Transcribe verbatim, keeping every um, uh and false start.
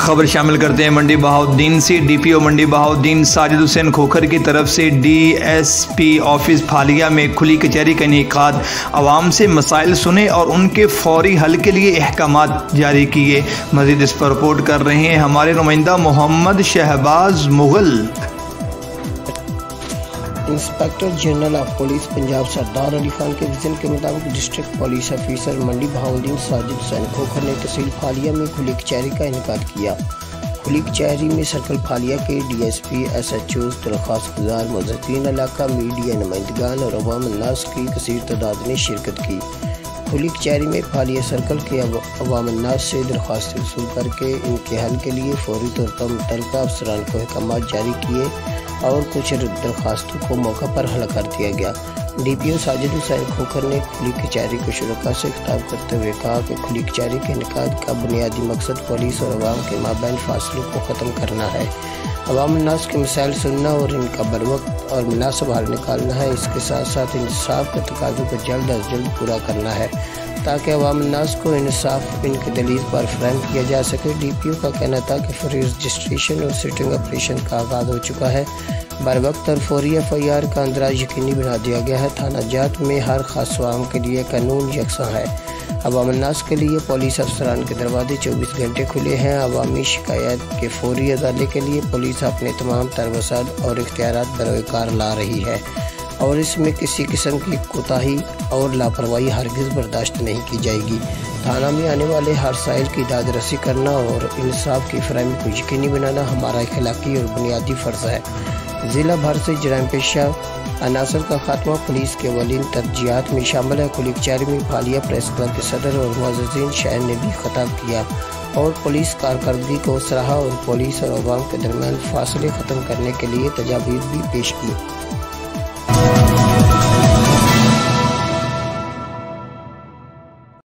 खबर शामिल करते हैं मंडी बहाउद्दीन से। D P O Mandi Bahauddin Sajid Hussain Khokhar की तरफ से डी एस पी ऑफिस फालिया में खुली कचहरी का इनेकाद। आवाम से मसाइल सुने और उनके फौरी हल के लिए अहकामात जारी किए। मजीद इस पर रिपोर्ट कर रहे हैं हमारे नुमाइंदा Mohammad Shahbaz Mughal. Inspector general of police Punjab Sardar Ali Khan के विजन के मुताबिक district police officer Mandi Bahauddin Sajid Hussain Khokhar ने तहसील फालिया में खुली कचहरी का इनेकाद किया। खुली कचहरी में सर्कल फालिया के D S P, S H Os, दरख्वास्त गुजार, मुज़क्किरीन इलाका, मीडिया नुमाइंदगान और अवाम अन्नास की कसीर तादाद ने शिरकत की। खुली कचहरी में फालिया सर्कल के अवाम अन्नास से दरख्वास्त वसूल करके इनके हल के लिए फौरी तौर पर मुतल्लिका अफसरान को अहकामात जारी किए और कुछ दरख्वास्तों को मौका पर हल कर दिया गया। D P O Sajid Hussain Khokhar ने खुली कचहरी को शुरुआत से खिताब करते हुए कहा कि खुली कचहरी के इनेकाद का बुनियादी मकसद पुलिस और अवाम के माबैन फासलों को ख़त्म करना है, अवाम अन्नास के मसाइल सुनना और इनका बरवक्त और मुनासिब हल निकालना है। इसके साथ साथ इंसाफ के तकाज़ों को जल्द अज जल्द पूरा करना है ताकि अवाम अन्नास को इंसाफ इनके दलील पर फराहम किया जा सके। डी पी ओ का कहना था कि फ्री रजिस्ट्रेशन और सिटिंग ऑपरेशन का आगाज़ हो चुका है। बर वक्त और फौरी एफ आई आर का अंदराज यकीनी बना दिया गया है। थाना जात में हर खास अवाम के लिए कानून यकसा है। अवाम अन्नास के लिए पुलिस अफसरान के दरवाजे चौबीस घंटे खुले हैं। अवामी शिकायत के फौरी अदाले के लिए पुलिस अपने तमाम तरवसात और इख्तियारात बरोकार ला रही है और इसमें किसी किस्म की कोताही और लापरवाही हरगिज़ बर्दाश्त नहीं की जाएगी। थाना में आने वाले हर साइल की दाद रसी करना और इंसाफ की फराहमी को यकीनी बनाना हमारा अखलाकी और बुनियादी फ़र्ज़ है। ज़िला भर से जराइम पेशा अनासर का खात्मा पुलिस के अवलीन तरजीहात में शामिल है। खुली कचहरी में फालिया प्रेस क्लब के सदर और मुअज़्ज़िज़ीन शहर ने भी खिताब किया और पुलिस कारकर्दगी को सराहा और पुलिस और अवाम के दरमियान फासले ख़त्म करने के लिए तजावीज़ भी पेश की।